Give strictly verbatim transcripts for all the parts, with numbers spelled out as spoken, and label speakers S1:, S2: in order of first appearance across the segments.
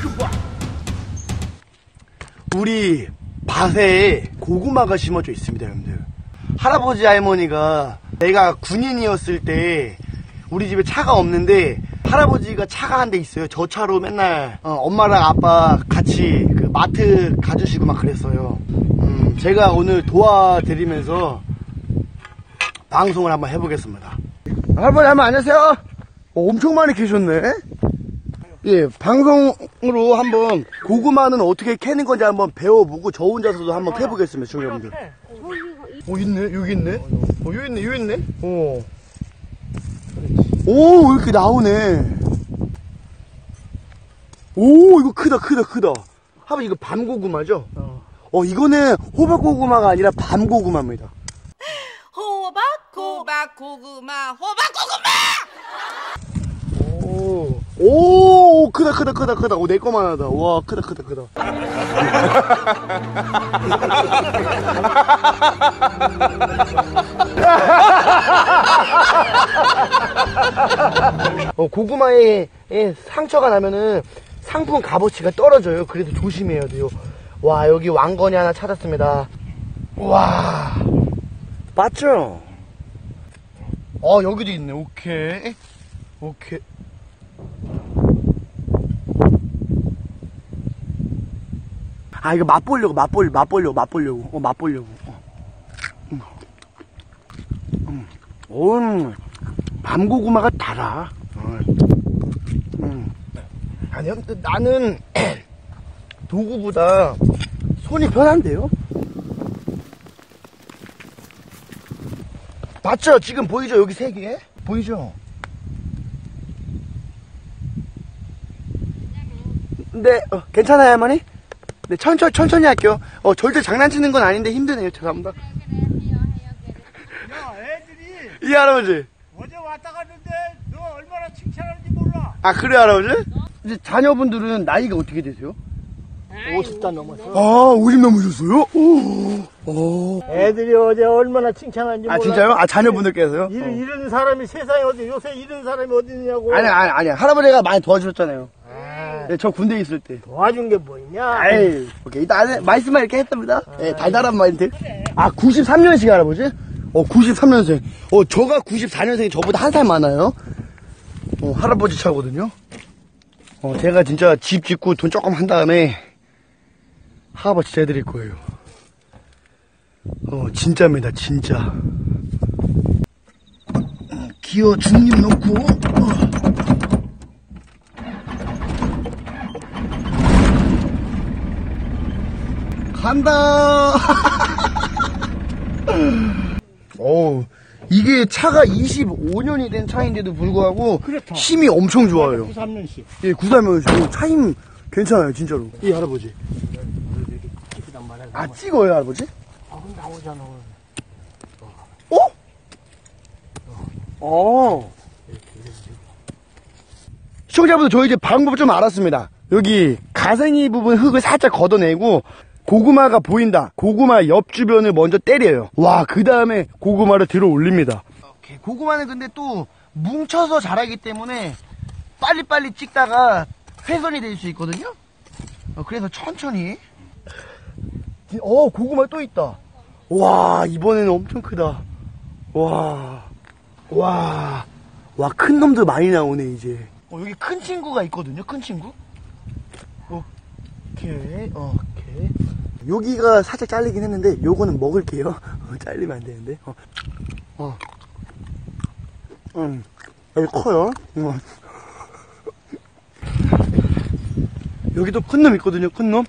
S1: 우리 밭에 고구마가 심어져 있습니다, 여러분들. 할아버지 할머니가 내가 군인이었을 때 우리 집에 차가 없는데 할아버지가 차가 한 대 있어요. 저 차로 맨날 어, 엄마랑 아빠 같이 그 마트 가주시고 막 그랬어요. 음, 제가 오늘 도와드리면서 방송을 한번 해보겠습니다. 할아버지 할머니 안녕하세요. 어, 엄청 많이 계셨네. 예, 방송으로 한번 고구마는 어떻게 캐는 건지 한번 배워보고 저 혼자서도 한번 캐보겠습니다, 여러분들. 어, 있네, 여기 있네. 어, 여기 있네, 여기 있네. 어. 오, 이렇게 나오네. 오, 이거 크다, 크다, 크다. 할아버지, 이거 밤고구마죠? 어. 어, 이거는 호박고구마가 아니라 밤고구마입니다.
S2: 호박, 호박, 고구마, 호박, 고구마!
S1: 오, 오, 크다, 크다, 크다, 크다. 오, 내 거만 하다. 와, 크다, 크다, 크다. 어, 고구마에 에, 상처가 나면은 상품 값어치가 떨어져요. 그래서 조심해야 돼요. 와, 여기 왕건이 하나 찾았습니다. 와, 맞죠? 어, 여기도 있네. 오케이. 오케이. 아, 이거 맛보려고, 맛보려고, 맛보려고, 맛보려고, 어, 맛보려고. 어. 음. 음. 음. 밤고구마가 달아. 어. 음. 아니요, 나는 도구보다 손이 편한데요? 맞죠? 지금 보이죠? 여기 세 개? 보이죠? 네, 어, 괜찮아요, 할머니? 네, 천천히, 천천히 할게요. 어, 절대 장난치는 건 아닌데 힘드네요. 죄송합니다.
S3: 야, 애들이
S1: 이 할아버지.
S3: 어제 왔다 갔는데 너 얼마나 칭찬하는지 몰라.
S1: 아, 그래, 할아버지? 이제 자녀분들은 나이가 어떻게 되세요?
S3: 오십 단 넘었어.
S1: 아, 오십 넘으셨어요? 오, 오.
S3: 애들이 어제 얼마나 칭찬하는지 몰라.
S1: 아, 진짜요? 아, 자녀분들께서요?
S3: 이런,
S1: 어.
S3: 이런 사람이 세상에 어디, 요새 이런 사람이 어디 있냐고.
S1: 아니, 아니, 아니. 할아버지가 많이 도와주셨잖아요.
S3: 아,
S1: 네, 저 군대에 있을 때.
S3: 도와준 게 뭐 있냐.
S1: 아이, 오케이. 일단, 말씀만 이렇게 했습니다. 네, 달달한 마인드. 아, 구십삼 년생 할아버지? 어, 구십삼 년생. 어, 저가 구십사 년생이 저보다 한 살 많아요. 어, 할아버지 차거든요. 어, 제가 진짜 집 짓고 돈 조금 한 다음에 할아버지 차 해드릴 거예요. 어, 진짜입니다, 진짜. 어, 기어 중립 놓고, 어. 간다. 어우, 이게 차가 이십오 년이 된 차인데도 불구하고
S3: 그렇다.
S1: 힘이 엄청 좋아요.
S3: 구십삼 년씩.
S1: 예, 구십삼 년씩 차 힘 괜찮아요, 진짜로. 이 할아버지. 아, 찍어요, 할아버지?
S3: 아, 나오잖아.
S1: 어? 어. 시청자분들, 저희 이제 방법 좀 알았습니다. 여기 가생이 부분 흙을 살짝 걷어내고 고구마가 보인다. 고구마 옆 주변을 먼저 때려요. 와, 그 다음에 고구마를 들어 올립니다. 오케이. 고구마는 근데 또 뭉쳐서 자라기 때문에 빨리빨리 찍다가 훼손이 될 수 있거든요. 어, 그래서 천천히. 어, 고구마 또 있다. 와, 이번에는 엄청 크다. 와, 와, 와, 큰 놈도 많이 나오네, 이제. 어, 여기 큰 친구가 있거든요, 큰 친구. 오케이, 오케이. 여기가 살짝 잘리긴 했는데, 요거는 먹을게요. 어, 잘리면 안 되는데. 어, 어. 음, 여기 커요. 어. 여기도 큰 놈 있거든요, 큰 놈.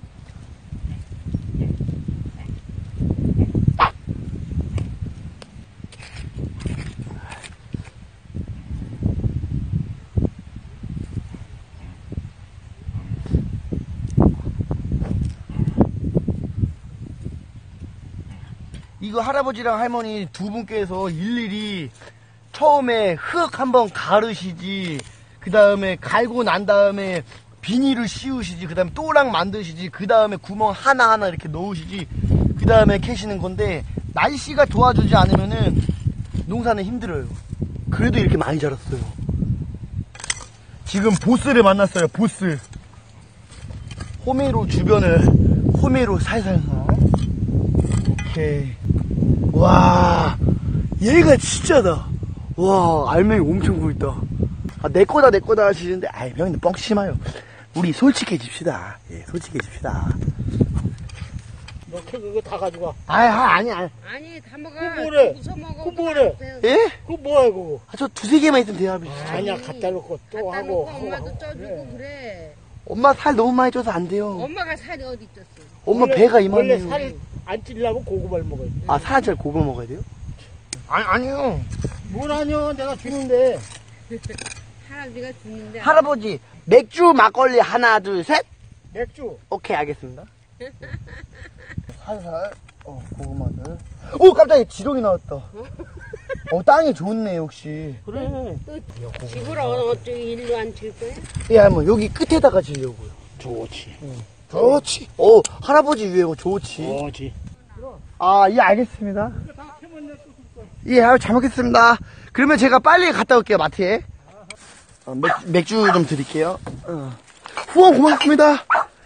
S1: 이거 할아버지랑 할머니 두 분께서 일일이 처음에 흙 한번 가르시지, 그 다음에 갈고 난 다음에 비닐을 씌우시지, 그 다음에 또랑 만드시지, 그 다음에 구멍 하나하나 이렇게 넣으시지, 그 다음에 캐시는 건데, 날씨가 도와주지 않으면은 농사는 힘들어요. 그래도 이렇게 많이 자랐어요. 지금 보스를 만났어요, 보스. 호미로 주변을 호미로 살살. 오케이. 와, 얘가 진짜다. 와, 알맹이 엄청 굵다. 아, 내 거다, 내 거다 하시는데, 아이, 형님 뻥치지 마요. 우리 솔직해집시다. 예, 솔직해집시다.
S3: 너 그거 다 가져가.
S1: 아이, 아니, 아니.
S2: 아니 다 먹어.
S3: 그거 뭐래?
S2: 주워 먹어.
S3: 그거 뭐래?
S1: 예?
S3: 그거 뭐야 그거?
S1: 아, 저 두세 개만 있으면 돼요, 아버지.
S3: 아니야 갖다 놓고 또
S2: 갖다
S3: 하고
S2: 놓고
S3: 하고
S2: 엄마도
S3: 하고.
S2: 쪄주고
S3: 그래.
S2: 그래.
S1: 엄마 살 너무 많이 쪄서 안 돼요.
S2: 엄마가 살이 어디 있었어?
S1: 엄마
S3: 원래-
S1: 배가
S3: 원래
S1: 이만해요.
S3: 살이 안 찔려면 고구마를 먹어야 돼.
S1: 아, 살 잘 고구마 먹어야 돼요? 아니, 아니요.
S3: 뭘 아니야 내가 주는데.
S2: 할아버지가 주는데.
S1: 할아버지, 맥주 막걸리 하나, 둘, 셋?
S3: 맥주.
S1: 오케이, 알겠습니다. 살살, 어, 고구마들. 오, 깜짝이야, 지렁이 나왔다. 어, 땅이 좋네, 역시.
S3: 그래.
S2: 집을 어떻게 일로 안 칠 거야?
S1: 예, 할머니, 여기 끝에다가 지려고요.
S3: 좋지.
S1: 좋지. 오, 할아버지 위에 거 좋지.
S3: 좋지.
S1: 아, 예, 알겠습니다. 예, 아유, 잘 먹겠습니다. 그러면 제가 빨리 갔다 올게요, 마트에. 어, 맥, 맥주 좀 드릴게요. 어. 후원 고맙습니다.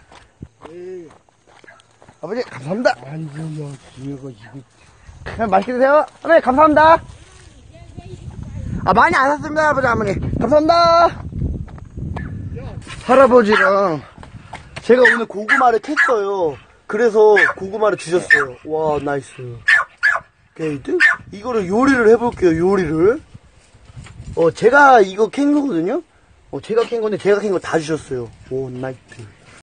S1: 아버지, 감사합니다.
S3: 아이고야 이거 이거.
S1: 그냥 맛있게 드세요. 어머니, 감사합니다. 아, 많이 안 샀습니다, 아버지, 어머니. 감사합니다. 할아버지랑 제가 오늘 고구마를 캤어요. 그래서 고구마를 주셨어요. 와, 나이스. 게이드? 이거를 요리를 해볼게요, 요리를. 어, 제가 이거 캔 거거든요? 어, 제가 캔 건데 제가 캔 거 다 주셨어요. 오, 나이스.